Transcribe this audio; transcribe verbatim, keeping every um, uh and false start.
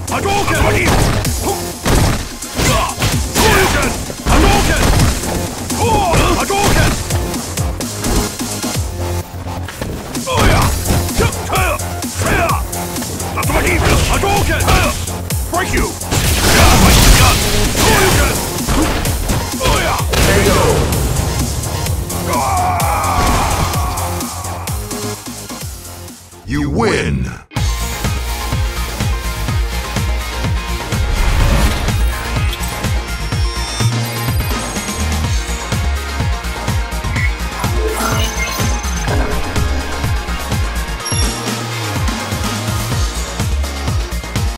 Hadouken! Hadouken! Hadouken! Hadouken! Oh yeah! Hadouken! Break you! Hadouken! Oh yeah! K O. You win!